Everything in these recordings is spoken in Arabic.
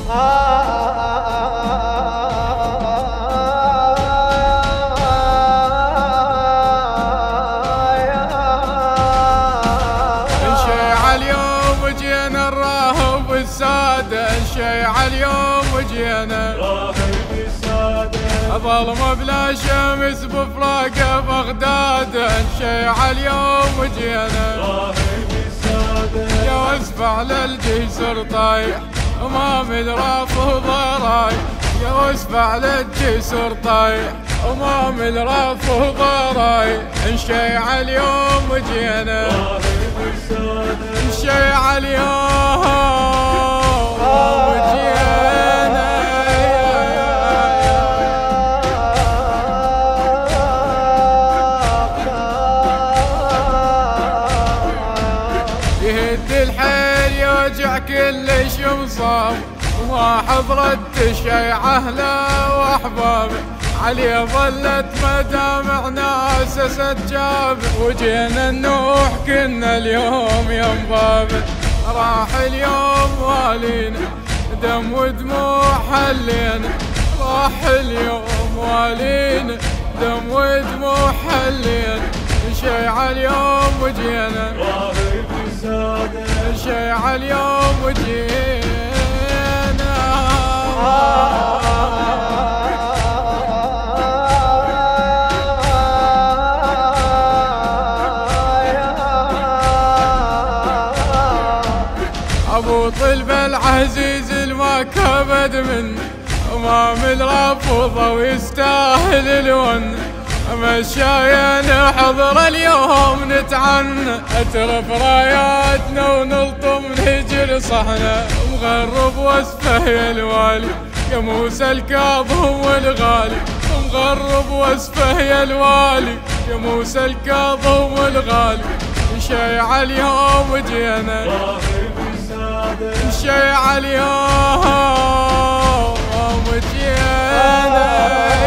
نشيع اليوم وجينا الراهب السادة، نشيع اليوم وجينا ظلمة بلا شمس بفراقه بغداد، نشيع اليوم وجينا يا واسفع للجسر طايح امام الرافض رايح، يا واسفع للجسر طايح امام الرافض رايح. نشيع اليوم وجينا نشيع اليوم وجينا يهد الحيل يوجع كل شمصام، وما حضرت شيعه له واحبابه، عليه ظلت مدامع ناس سجاب، وجينا نوح كنا اليوم ينبابه، راح اليوم والينا دم ودموع حلينا، راح اليوم والينا دم ودموع حلينا. نشيع اليوم وجينا نشيع اليوم وجينا ابو طلب العزيز الما كبد من امام الرافضه ويستاهل الون، مشاينا حضر اليوم نتعنى اترف راياتنا ونلطم نهجر صحنا، مغرب وصفه يا الوالي يا موسى الكاظم والغالي، مغرب وصفه يا الوالي يا موسى الكاظم والغالي. نشيع اليوم وجينا نشيع اليوم وجينا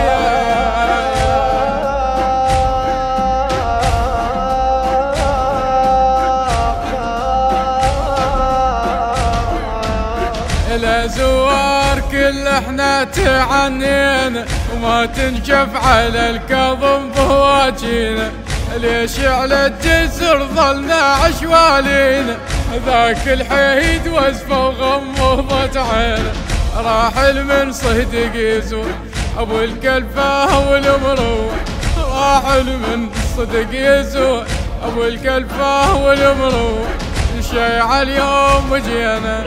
الازوار كل احنا تعنينا، وما تنشف على الكظم بهواجينا، ليش على الجسر ظلنا عشوالينا، ذاك الحيد وزفه وغمضت عينه، راحل من صدق يزور ابو الكلفه والمروه، راحل من صدق يزور ابو الكلفه والمروه. نشيع اليوم وجينا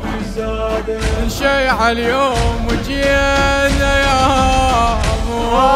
نشيع اليوم وجينا يا